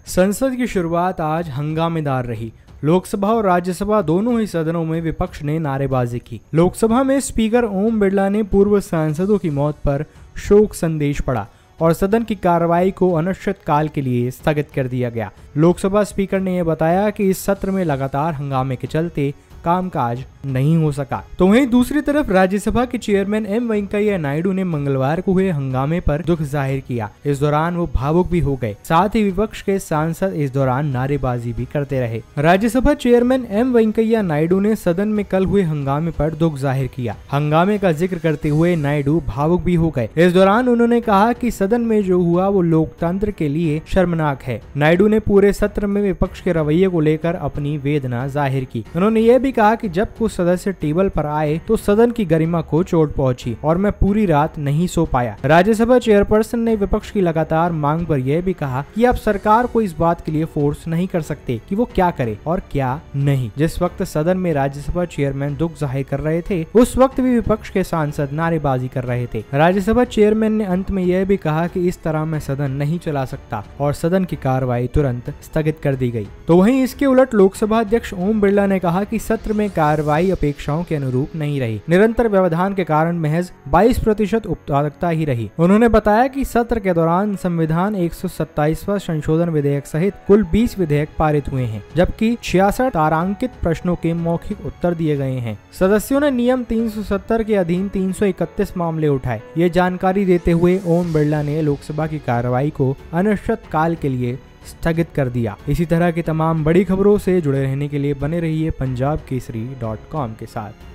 संसद की शुरुआत आज हंगामेदार रही। लोकसभा और राज्यसभा दोनों ही सदनों में विपक्ष ने नारेबाजी की। लोकसभा में स्पीकर ओम बिरला ने पूर्व सांसदों की मौत पर शोक संदेश पढ़ा और सदन की कार्रवाई को अनिश्चितकाल के लिए स्थगित कर दिया गया। लोकसभा स्पीकर ने यह बताया कि इस सत्र में लगातार हंगामे के चलते कामकाज नहीं हो सका। तो वहीं दूसरी तरफ राज्यसभा के चेयरमैन एम वेंकैया नायडू ने मंगलवार को हुए हंगामे पर दुख जाहिर किया। इस दौरान वो भावुक भी हो गए। साथ ही विपक्ष के सांसद इस दौरान नारेबाजी भी करते रहे। राज्यसभा चेयरमैन एम वेंकैया नायडू ने सदन में कल हुए हंगामे पर दुख जाहिर किया। हंगामे का जिक्र करते हुए नायडू भावुक भी हो गए। इस दौरान उन्होंने कहा कि सदन में जो हुआ वो लोकतंत्र के लिए शर्मनाक है। नायडू ने पूरे सत्र में विपक्ष के रवैये को लेकर अपनी वेदना जाहिर की। उन्होंने यह भी कहा कि जब कुछ सदस्य टेबल पर आए तो सदन की गरिमा को चोट पहुंची और मैं पूरी रात नहीं सो पाया। राज्यसभा चेयरपर्सन ने विपक्ष की लगातार मांग पर यह भी कहा कि आप सरकार को इस बात के लिए फोर्स नहीं कर सकते कि वो क्या करे और क्या नहीं। जिस वक्त सदन में राज्यसभा चेयरमैन दुख जाहिर कर रहे थे, उस वक्त भी विपक्ष के सांसद नारेबाजी कर रहे थे। राज्यसभा चेयरमैन ने अंत में यह भी कहा कि इस तरह मैं सदन नहीं चला सकता और सदन की कार्रवाई तुरंत स्थगित कर दी गई। तो वहीं इसके उलट लोकसभा अध्यक्ष ओम बिरला ने कहा कि सत्र में कार्रवाई अपेक्षाओं के अनुरूप नहीं रही। निरंतर व्यवधान के कारण महज 22% उत्पादकता ही रही। उन्होंने बताया कि सत्र के दौरान संविधान 127वां संशोधन विधेयक सहित कुल 20 विधेयक पारित हुए हैं, जबकि 66 तारांकित प्रश्नों के मौखिक उत्तर दिए गए हैं। सदस्यों ने नियम 370 के अधीन 331 मामले उठाए। ये जानकारी देते हुए ओम बिरला ने लोकसभा की कार्रवाई को अनिश्चितकाल के लिए स्थगित कर दिया। इसी तरह की तमाम बड़ी खबरों से जुड़े रहने के लिए बने रहिए पंजाबकेसरी.com के साथ।